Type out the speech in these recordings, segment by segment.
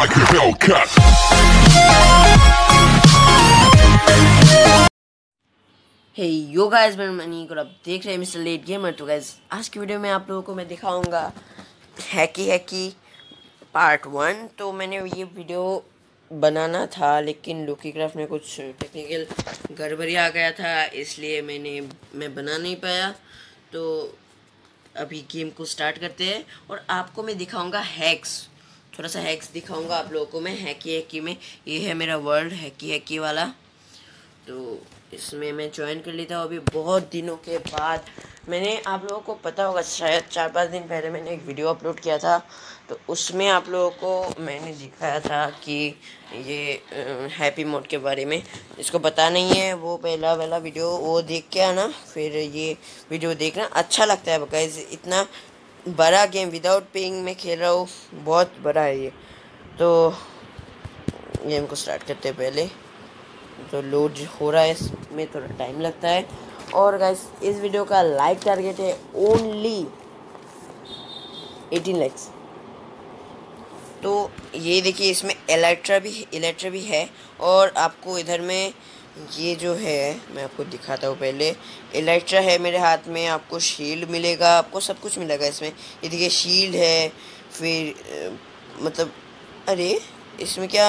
like a Hellcat. Hey yo guys, मैं मनीक और आप देख रहे हैं मिस्टर लेट गेमर। तो गाइस, आज की वीडियो में आप लोगों को मैं दिखाऊंगा हैकी पार्ट 1। तो मैंने ये वीडियो बनाना था, लेकिन लुकी क्राफ्ट में कुछ टेक्निकल गड़बड़ी आ गया था, इसलिए मैं बना नहीं पाया। तो अभी गेम को स्टार्ट करते हैं और आपको मैं दिखाऊंगा हैक्स, थोड़ा सा हैक्स दिखाऊंगा आप लोगों को मैं हैकी में। ये है मेरा वर्ल्ड हैकी वाला। तो इसमें मैं ज्वाइन कर लेता हूँ अभी बहुत दिनों के बाद। मैंने आप लोगों को पता होगा, शायद 4-5 दिन पहले मैंने एक वीडियो अपलोड किया था। तो उसमें आप लोगों को मैंने दिखाया था कि ये हैप्पी मोड के बारे में, इसको पता नहीं है वो पहला वाला वीडियो वो देख के आना, फिर ये वीडियो देखना, अच्छा लगता है गाइस। इतना बड़ा गेम विदाउट पेइंग में खेल रहा हूँ, बहुत बड़ा है ये। तो गेम को स्टार्ट करते हैं पहले। तो लोड हो रहा है, इसमें थोड़ा टाइम लगता है। और गाइस, इस वीडियो का लाइक टारगेट है ओनली 18 लाइक्स। तो ये देखिए, इसमें इलेक्ट्रा भी है। और आपको इधर में ये जो है मैं आपको दिखाता हूँ। पहले इलेक्ट्रा है मेरे हाथ में, आपको शील्ड मिलेगा, आपको सब कुछ मिलेगा इसमें। ये देखिए शील्ड है, फिर मतलब अरे इसमें क्या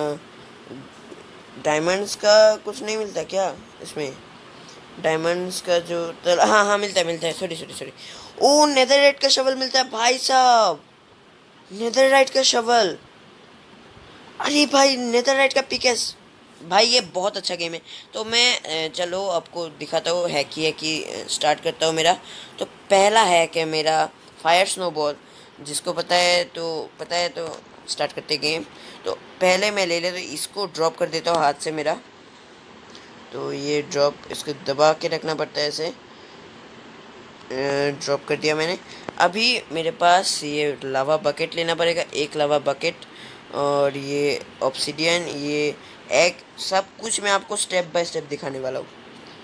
डायमंड्स का कुछ नहीं मिलता क्या इसमें? डायमंड्स का जो हाँ मिलता है। सॉरी ओ, नेदरराइट का शवल मिलता है भाई साहब, नेदरराइट का शवल। अरे भाई, नेदरराइट का पिकेस भाई, ये बहुत अच्छा गेम है। तो मैं चलो आपको दिखाता हूँ हैकी स्टार्ट करता हूँ मेरा। तो पहला हैक है मेरा फायर स्नोबॉल, जिसको पता है तो स्टार्ट करते गेम। तो पहले मैं ले लेता हूँ, इसको ड्रॉप कर देता हूँ हाथ से मेरा। तो ये ड्रॉप, इसको दबा के रखना पड़ता है ऐसे। ड्रॉप कर दिया मैंने। अभी मेरे पास ये लावा बकेट लेना पड़ेगा, एक लावा बकेट, और ये ऑब्सिडियन, ये एग, सब कुछ मैं आपको स्टेप बाय स्टेप दिखाने वाला हूँ।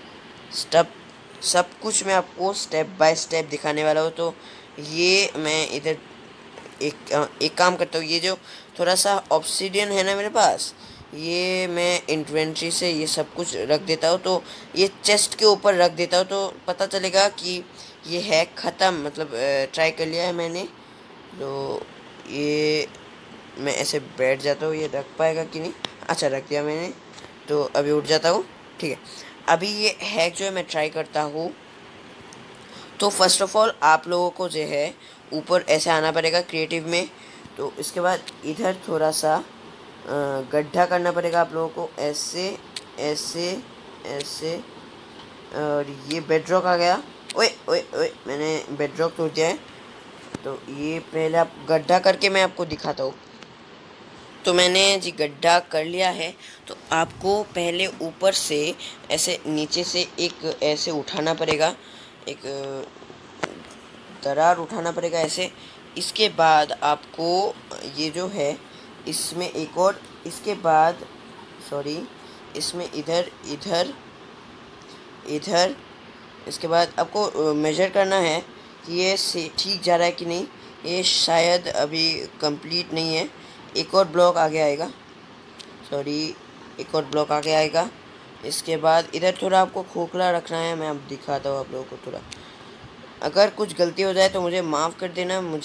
सब कुछ मैं आपको स्टेप बाय स्टेप दिखाने वाला हूँ। तो ये मैं इधर एक काम करता हूँ, ये जो थोड़ा सा ऑब्सिडियन है ना मेरे पास, ये मैं इन्वेंट्री से ये सब कुछ रख देता हूँ। तो ये चेस्ट के ऊपर रख देता हूँ, तो पता चलेगा कि ये हैक ख़त्म, मतलब ट्राई कर लिया है मैंने। तो ये मैं ऐसे बैठ जाता हूँ, ये रख पाएगा कि नहीं? अच्छा, रख दिया मैंने। तो अभी उठ जाता हूँ, ठीक है। अभी ये हैक जो है मैं ट्राई करता हूँ। तो फर्स्ट ऑफ ऑल आप लोगों को जो है ऊपर ऐसे आना पड़ेगा क्रिएटिव में। तो इसके बाद इधर थोड़ा सा गड्ढा करना पड़ेगा आप लोगों को, ऐसे। और ये बेडरॉक आ गया। ओए मैंने बेडरॉक तोड़ दिया है। तो ये पहले आप गड्ढा करके मैं आपको दिखाता हूँ। तो मैंने जी गड्ढा कर लिया है। तो आपको पहले ऊपर से ऐसे नीचे से एक ऐसे उठाना पड़ेगा, एक दरार उठाना पड़ेगा ऐसे। इसके बाद आपको ये जो है इसमें एक और, इसके बाद सॉरी इसमें इधर इसके बाद आपको मेजर करना है कि ये से ठीक जा रहा है कि नहीं। ये शायद अभी कंप्लीट नहीं है, एक और ब्लॉक आगे आएगा, एक और ब्लॉक आगे आएगा। इसके बाद इधर थोड़ा आपको खोखला रखना है, मैं अब दिखाता हूँ आप लोगों को थोड़ा। अगर कुछ गलती हो जाए तो मुझे माफ़ कर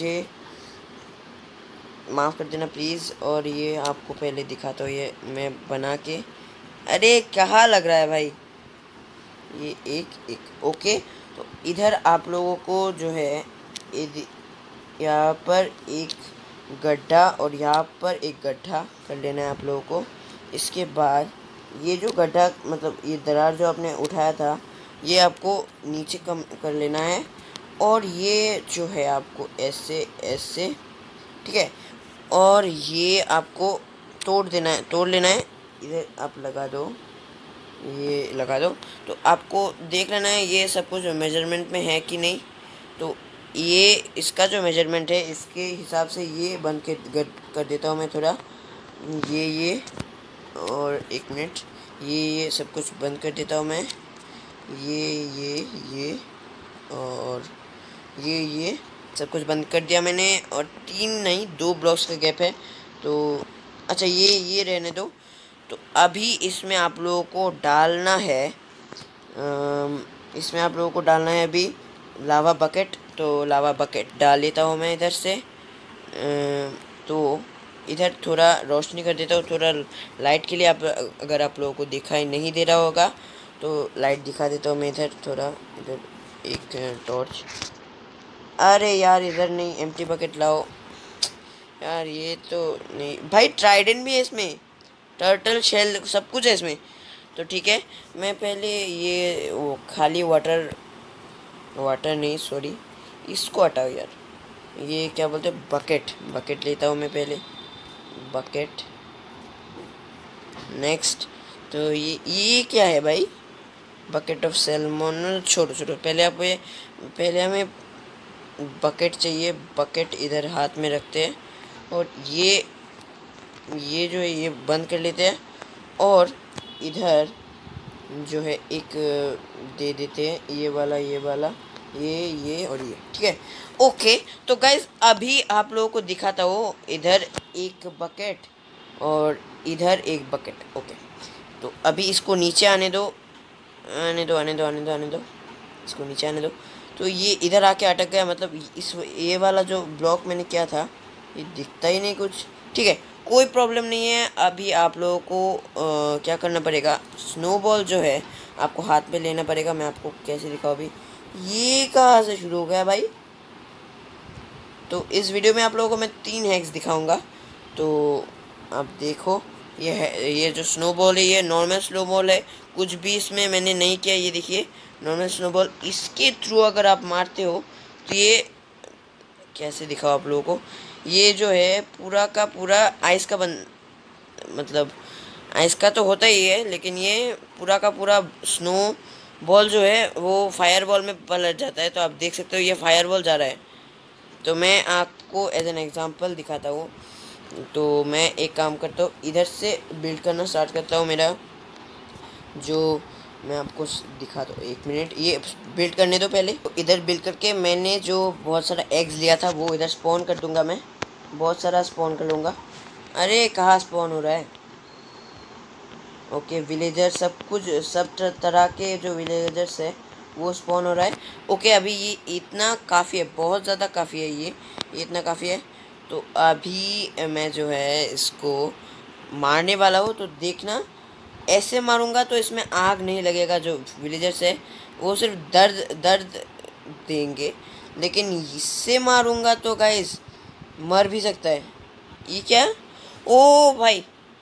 देना, प्लीज़। और ये आपको पहले दिखाता हूँ, ये मैं बना के। अरे कहाँ लग रहा है भाई, ये एक ओके। तो इधर आप लोगों को जो है यहाँ पर एक गड्ढा और यहाँ पर एक गड्ढा कर लेना है आप लोगों को। इसके बाद ये जो गड्ढा, मतलब ये दरार जो आपने उठाया था, ये आपको नीचे कम कर लेना है। और ये जो है आपको ऐसे, ठीक है। और ये आपको तोड़ लेना है। इधर आप लगा दो, ये लगा दो। तो आपको देख लेना है ये सब कुछ मेजरमेंट में है कि नहीं। तो ये इसका जो मेजरमेंट है, इसके हिसाब से ये बंद कर देता हूँ मैं थोड़ा। ये और एक मिनट, ये सब कुछ बंद कर देता हूँ मैं। ये और ये सब कुछ बंद कर दिया मैंने। और 3 नहीं 2 ब्लॉक्स का गैप है। तो अच्छा ये रहने दो। तो अभी इसमें आप लोगों को डालना है, इसमें आप लोगों को डालना है अभी लावा बकेट। तो लावा बकेट डाल लेता हूँ मैं इधर से। तो इधर थोड़ा रोशनी कर देता हूँ, थोड़ा लाइट के लिए। आप अगर आप लोगों को दिखाई नहीं दे रहा होगा तो लाइट दिखा देता हूँ मैं इधर थोड़ा। इधर एक टॉर्च। अरे यार इधर नहीं, एम्प्टी बकेट लाओ यार। ये तो नहीं भाई, ट्राइडेंट भी है इसमें, टर्टल शेल सब कुछ है इसमें। तो ठीक है, मैं पहले ये वो खाली वाटर, वाटर नहीं सॉरी, इसको हटाओ यार। ये क्या बोलते हैं, बकेट। बकेट लेता हूँ मैं पहले, बकेट। नेक्स्ट। तो ये क्या है भाई, बकेट ऑफ सैल्मन। छोड़ो छोड़ो, पहले हमें बकेट चाहिए। बकेट इधर हाथ में रखते हैं और ये जो है ये बंद कर लेते हैं। और इधर जो है एक दे देते हैं, ये वाला ये और ये, ठीक है। ओके, तो गाइज अभी आप लोगों को दिखाता हूँ, इधर एक बकेट और इधर एक बकेट। ओके, तो अभी इसको नीचे आने दो, इसको नीचे आने दो। तो ये इधर आके अटक गया, मतलब ये वाला जो ब्लॉक मैंने किया था ये दिखता ही नहीं कुछ। ठीक है, कोई प्रॉब्लम नहीं है। अभी आप लोगों को क्या करना पड़ेगा, स्नोबॉल जो है आपको हाथ में लेना पड़ेगा। मैं आपको कैसे दिखाऊँ अभी, ये कहाँ से शुरू हो गया भाई। तो इस वीडियो में आप लोगों को मैं 3 हैक्स दिखाऊंगा। तो आप देखो, ये है, ये जो स्नोबॉल है ये नॉर्मल स्नोबॉल है, कुछ भी इसमें मैंने नहीं किया। ये देखिए नॉर्मल स्नोबॉल, इसके थ्रू अगर आप मारते हो तो ये कैसे दिखाओ आप लोगों को, ये जो है पूरा का पूरा आइस का मतलब आइस का तो होता ही है, लेकिन ये पूरा का पूरा स्नो बॉल जो है वो फायर बॉल में पलट जाता है। तो आप देख सकते हो ये फायर बॉल जा रहा है। तो मैं आपको एज एन एग्जांपल दिखाता हूँ। तो मैं एक काम करता हूँ, इधर से बिल्ड करना स्टार्ट करता हूँ। मेरा जो मैं आपको दिखाता हूँ, 1 मिनट, ये बिल्ड करने दो पहले। तो इधर बिल्ड करके मैंने जो बहुत सारा एग्स लिया था वो इधर स्पॉन कर दूंगा। मैं बहुत सारा स्पॉन कर लूँगा। अरे कहाँ स्पॉन हो रहा है। ओके, विलेजर सब कुछ, सब तरह के जो विलेजर्स है वो स्पॉन हो रहा है। ओके, अभी ये इतना काफ़ी है, बहुत ज़्यादा काफ़ी है, ये इतना काफ़ी है। तो अभी मैं जो है इसको मारने वाला हूँ। तो देखना, ऐसे मारूंगा तो इसमें आग नहीं लगेगा। जो विलेजर्स है वो सिर्फ दर्द देंगे, लेकिन इससे मारूंगा तो गाइस मर भी सकता है। ये क्या, ओ भाई,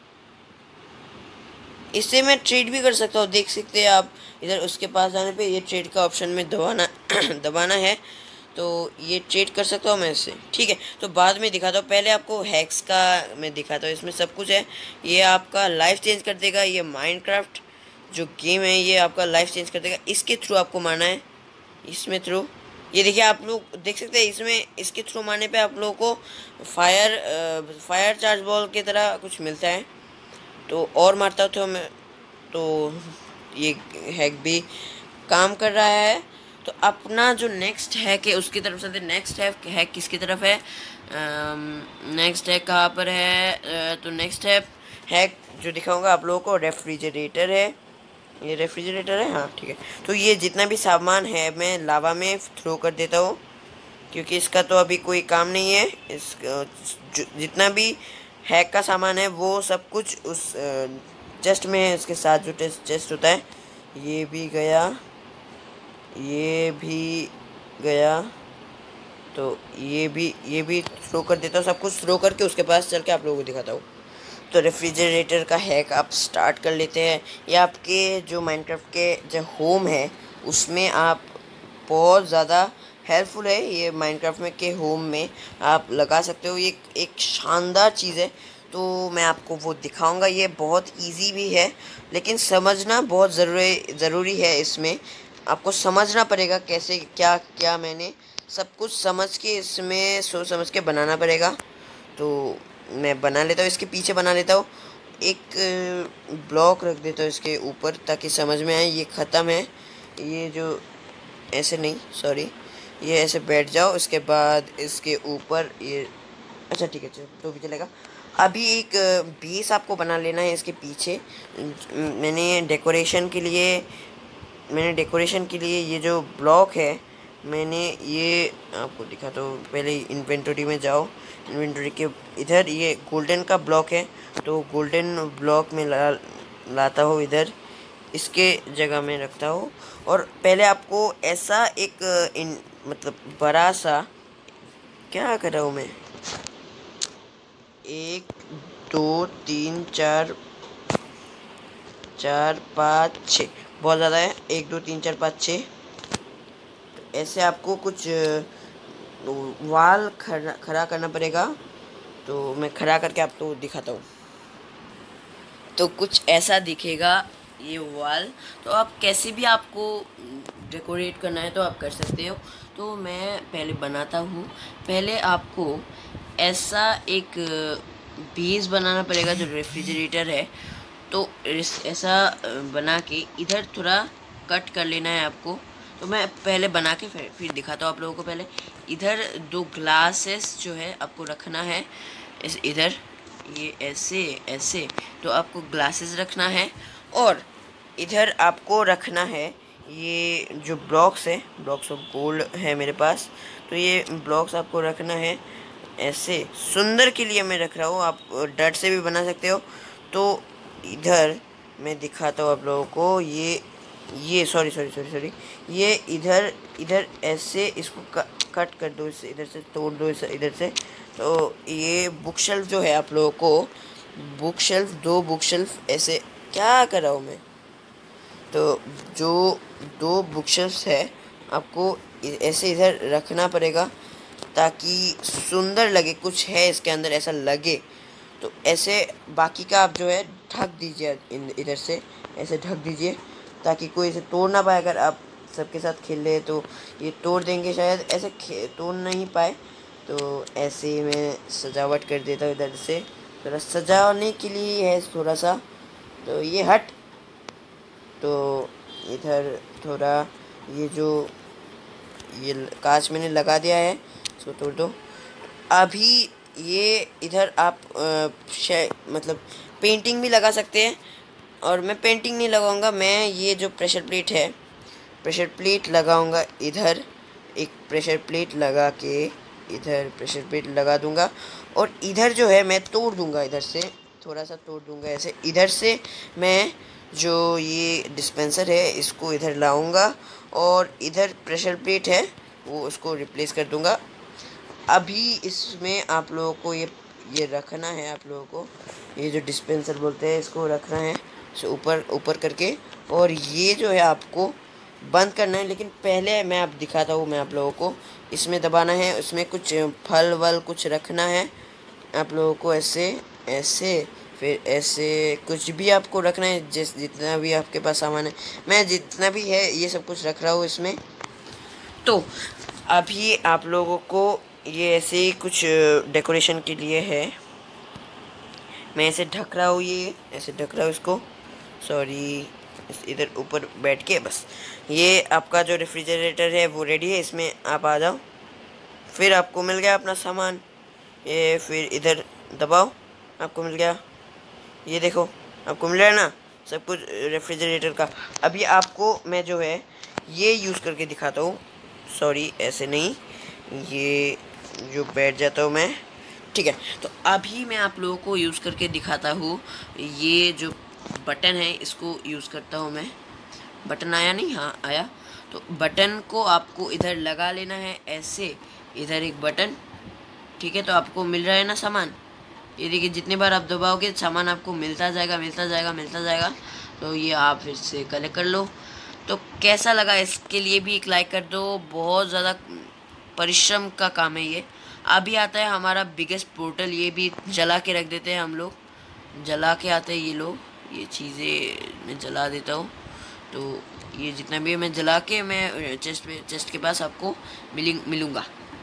इससे मैं ट्रेड भी कर सकता हूँ। देख सकते हैं आप इधर, उसके पास जाने पे ये ट्रेड का ऑप्शन में दबाना दबाना है, तो ये ट्रेड कर सकता हूँ मैं इससे। ठीक है, तो बाद में दिखाता हूँ, पहले आपको हैक्स का मैं दिखाता हूँ। इसमें सब कुछ है, ये आपका लाइफ चेंज कर देगा। ये माइनक्राफ्ट जो गेम है ये आपका लाइफ चेंज कर देगा। इसके थ्रू आपको मारना है, इसमें थ्रू। ये देखिए आप लोग देख सकते हैं, इसमें इसके थ्रू मारने पे आप लोगों को फायर चार्ज बॉल की तरह कुछ मिलता है। तो और मारता था मैं, तो ये हैक भी काम कर रहा है। तो अपना जो नेक्स्ट हैक है उसकी तरफ चलते। नेक्स्ट हैक किसकी तरफ है, नेक्स्ट हैक कहाँ पर है, तो नेक्स्ट हैक जो दिखाऊंगा आप लोगों को, रेफ्रिजरेटर है। ये रेफ्रिजरेटर है, हाँ ठीक है। तो ये जितना भी सामान है मैं लावा में थ्रो कर देता हूँ, क्योंकि इसका तो अभी कोई काम नहीं है। जितना भी हैक का सामान है वो सब कुछ उस चेस्ट में है। इसके साथ जो चेस्ट होता है ये भी गया, ये भी गया। तो ये भी थ्रो कर देता हूँ, सब कुछ थ्रो करके उसके पास चल के आप लोगों को दिखाता हूँ। तो रेफ्रिजरेटर का हैक आप स्टार्ट कर लेते हैं। ये आपके जो माइनक्राफ्ट के जो होम है उसमें आप बहुत ज़्यादा हेल्पफुल है। ये माइनक्राफ्ट में के होम में आप लगा सकते हो, ये एक शानदार चीज़ है। तो मैं आपको वो दिखाऊंगा। ये बहुत इजी भी है, लेकिन समझना बहुत ज़रूरी है। इसमें आपको समझना पड़ेगा कैसे क्या क्या, मैंने सब कुछ समझ के इसमें सोच समझ के बनाना पड़ेगा। तो मैं बना लेता हूँ, इसके पीछे बना लेता हूँ एक ब्लॉक रख देता हूँ इसके ऊपर, ताकि समझ में आए। ये ख़त्म है, ये जो ऐसे नहीं सॉरी, ये ऐसे बैठ जाओ। इसके बाद इसके ऊपर ये, अच्छा ठीक है तो भी चलेगा। अभी एक बेस आपको बना लेना है इसके पीछे। मैंने डेकोरेशन के लिए ये जो ब्लॉक है, मैंने ये आपको दिखाता हूँ। पहले इन्वेंटरी में जाओ, इन्वेंटरी के इधर ये गोल्डन का ब्लॉक है, तो गोल्डन ब्लॉक में लाता हूँ इधर, इसके जगह में रखता हूँ। और पहले आपको ऐसा एक मतलब बड़ा सा, क्या कर रहा हूँ मैं, 1 2 3 4 4 5 6, बहुत ज़्यादा है। 1 2 3 4 5 6, ऐसे आपको कुछ वाल खड़ा करना पड़ेगा। तो मैं खड़ा करके आपको दिखाता हूँ। तो कुछ ऐसा दिखेगा ये वॉल। तो आप कैसे भी आपको डेकोरेट करना है तो आप कर सकते हो। तो मैं पहले बनाता हूँ। पहले आपको ऐसा एक बेस बनाना पड़ेगा जो रेफ्रिजरेटर है। तो ऐसा बना के इधर थोड़ा कट कर लेना है आपको। तो मैं पहले बना के फिर दिखाता हूँ आप लोगों को। पहले इधर 2 ग्लासेस जो है आपको रखना है, इधर ये ऐसे ऐसे। तो आपको ग्लासेस रखना है और इधर आपको रखना है ये जो ब्लॉक्स है, ब्लॉक्स ऑफ गोल्ड है मेरे पास। तो ये ब्लॉक्स आपको रखना है ऐसे। सुंदर के लिए मैं रख रहा हूँ, आप डट से भी बना सकते हो। तो इधर मैं दिखाता हूँ आप लोगों को। ये सॉरी, ये इधर ऐसे इसको कट कर दो, इससे इधर से तोड़ दो, इधर से। तो ये बुक शेल्फ जो है आप लोगों को, बुक शेल्फ 2 बुक शेल्फ ऐसे, क्या कर रहा हूँ मैं, तो जो 2 बुक शेल्फ है आपको ऐसे इधर रखना पड़ेगा ताकि सुंदर लगे, कुछ है इसके अंदर ऐसा लगे। तो ऐसे बाकी का आप जो है ढक दीजिए, इधर से ऐसे ढक दीजिए ताकि कोई इसे तोड़ ना पाए। अगर आप सबके साथ खेल रहे तो ये तोड़ देंगे शायद, ऐसे तोड़ नहीं पाए। तो ऐसे मैं सजावट कर देता हूँ इधर से, थोड़ा सजाने के लिए है थोड़ा सा। तो ये हट, तो इधर थोड़ा ये जो ये कांच मैंने लगा दिया है इसको तोड़ दो। अभी ये इधर आप मतलब पेंटिंग भी लगा सकते हैं, और मैं पेंटिंग नहीं लगाऊंगा। मैं ये जो प्रेशर प्लेट है, प्रेशर प्लेट लगाऊंगा इधर। एक प्रेशर प्लेट लगा के इधर प्रेशर प्लेट लगा दूंगा, और इधर जो है मैं तोड़ दूंगा, इधर से थोड़ा सा तोड़ दूंगा ऐसे। इधर से मैं जो ये डिस्पेंसर है इसको इधर लाऊंगा, और इधर प्रेशर प्लेट है वो उसको रिप्लेस कर दूंगा। अभी इसमें आप लोगों को ये रखना है, आप लोगों को ये जो डिस्पेंसर बोलते हैं इसको रखना है ऊपर ऊपर करके, और ये जो है आपको बंद करना है। लेकिन पहले मैं आप दिखाता हूँ, मैं आप लोगों को इसमें दबाना है, उसमें कुछ फल वल कुछ रखना है आप लोगों को, ऐसे ऐसे, फिर ऐसे कुछ भी आपको रखना है, जितना भी आपके पास सामान है। मैं जितना भी है ये सब कुछ रख रहा हूँ इसमें। तो अभी आप लोगों को ये ऐसे ही कुछ डेकोरेशन के लिए है। मैं ऐसे ढक रहा हूँ, ये ऐसे ढक रहा हूँ इसको, सॉरी, इधर ऊपर बैठ के बस। ये आपका जो रेफ्रिजरेटर है वो रेडी है, इसमें आप आ जाओ। फिर आपको मिल गया अपना सामान, ये फिर इधर दबाओ, आपको मिल गया। ये देखो आपको मिल रहा है ना सब कुछ रेफ्रिजरेटर का। अभी आपको मैं जो है ये यूज़ करके दिखाता हूँ, सॉरी ऐसे नहीं, ये जो बैठ जाता हूँ मैं, ठीक है। तो अभी मैं आप लोगों को यूज़ करके दिखाता हूँ। ये जो बटन है इसको यूज़ करता हूँ मैं। बटन आया नहीं, हाँ आया। तो बटन को आपको इधर लगा लेना है ऐसे, इधर एक बटन, ठीक है। तो आपको मिल रहा है ना सामान, ये देखिए जितनी बार आप दबाओगे सामान आपको मिलता जाएगा मिलता जाएगा मिलता जाएगा। तो ये आप फिर से कलेक्ट कर लो। तो कैसा लगा इसके लिए भी एक लाइक कर दो, बहुत ज़्यादा परिश्रम का काम है ये। अभी आता है हमारा बिगेस्ट पोर्टल, ये भी जला के रख देते हैं हम लोग, जला के आते हैं ये लोग, ये चीज़ें मैं जला देता हूँ। तो ये जितना भी है मैं जला के मैं चेस्ट के पास आपको मिलूँगा।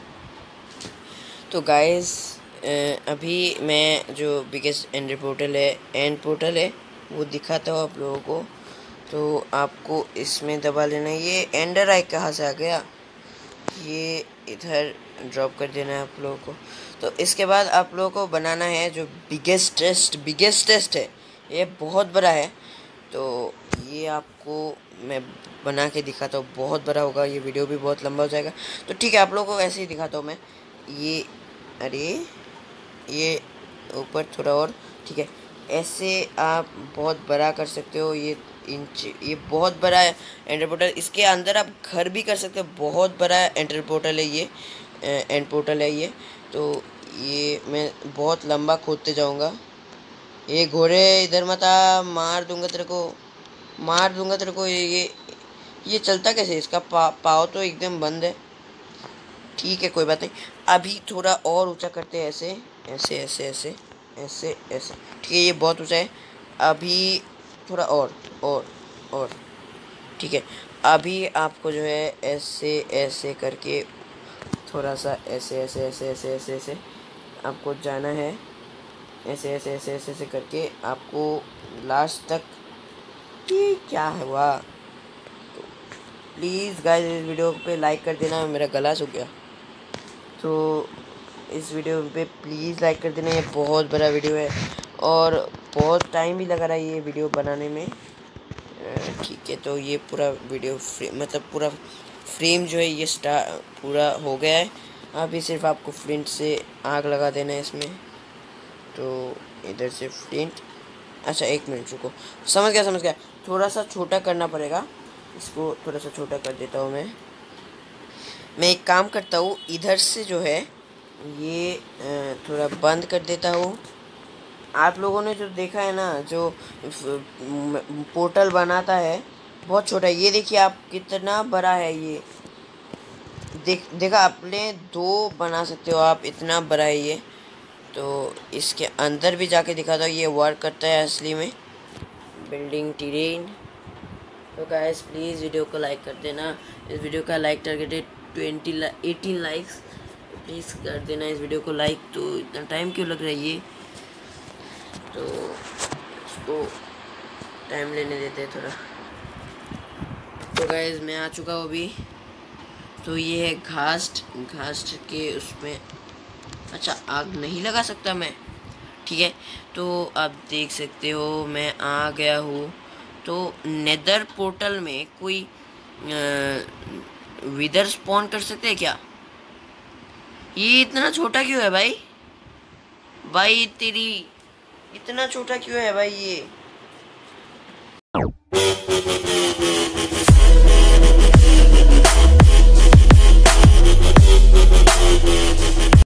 तो गाइस अभी मैं जो बिगेस्ट एंड पोर्टल है वो दिखाता हूँ आप लोगों को। तो आपको इसमें दबा लेना है। ये एंडर आई कहाँ से आ गया, ये इधर ड्रॉप कर देना है आप लोगों को। तो इसके बाद आप लोगों को बनाना है जो बिगेस्ट टेस्ट है, ये बहुत बड़ा है। तो ये आपको मैं बना के दिखाता हूँ, बहुत बड़ा होगा, ये वीडियो भी बहुत लंबा हो जाएगा। तो ठीक है, आप लोगों को ऐसे ही दिखाता हूँ मैं। ये अरे ये ऊपर थोड़ा और, ठीक है। ऐसे आप बहुत बड़ा कर सकते हो, ये इंच, ये बहुत बड़ा है एंडर पोर्टल। इसके अंदर आप घर भी कर सकते हो, बहुत बड़ा एंडर पोर्टल है ये, एंड पोर्टल है ये। तो ये मैं बहुत लंबा खोदते जाऊंगा। ये घोड़े इधर मत आ, मार दूंगा तेरे को, मार दूंगा तेरे को। ये चलता कैसे, इसका पाव तो एकदम बंद है। ठीक है, कोई बात नहीं। अभी थोड़ा और ऊंचा करते हैं, ऐसे ऐसे ऐसे ऐसे ऐसे ऐसे, ठीक है। ये बहुत ऊंचा है, अभी थोड़ा और, ठीक है। अभी आपको जो है ऐसे ऐसे करके थोड़ा सा ऐसे ऐसे ऐसे ऐसे ऐसे ऐसे आपको जाना है, ऐसे ऐसे ऐसे ऐसे ऐसे करके आपको लास्ट तक। ये क्या हुआ? तो प्लीज़ गाइस इस वीडियो पे लाइक कर देना, मेरा गला सूख गया। तो इस वीडियो पे प्लीज़ लाइक कर देना, ये बहुत बड़ा वीडियो है और बहुत टाइम भी लगा रहा है ये वीडियो बनाने में। ठीक है, तो ये पूरा वीडियो मतलब पूरा फ्रेम जो है ये पूरा हो गया है। अभी सिर्फ आपको फ्लिंट से आग लगा देना है इसमें। तो इधर से फ्लिंट, अच्छा एक मिनट रुको, समझ गया। थोड़ा सा छोटा करना पड़ेगा इसको, थोड़ा सा छोटा कर देता हूँ मैं एक काम करता हूँ, इधर से जो है ये थोड़ा बंद कर देता हूँ। आप लोगों ने जो देखा है ना, जो पोर्टल बनाता है बहुत छोटा है, ये देखिए आप कितना बड़ा है ये। देखा आपने, 2 बना सकते हो आप, इतना बड़ा है ये। तो इसके अंदर भी जाके दिखाता हूँ, ये वर्क करता है असली में। Building terrain. तो गाइस प्लीज़ वीडियो को लाइक कर देना, इस वीडियो का लाइक टारगेट है 18 लाइक्स। प्लीज़ कर देना इस वीडियो को लाइक। तो इतना टाइम क्यों लग रहा है ये, तो इसको टाइम लेने देते हैं थोड़ा। तो गाइस मैं आ चुका हूँ अभी। तो ये है घास्ट के उसमें, अच्छा आग नहीं लगा सकता मैं, ठीक है। तो आप देख सकते हो मैं आ गया हूँ। तो नेदर पोर्टल में कोई विदर स्पॉन कर सकते हैं क्या? ये इतना छोटा क्यों है भाई? भाई तेरी, इतना छोटा क्यों है भाई ये?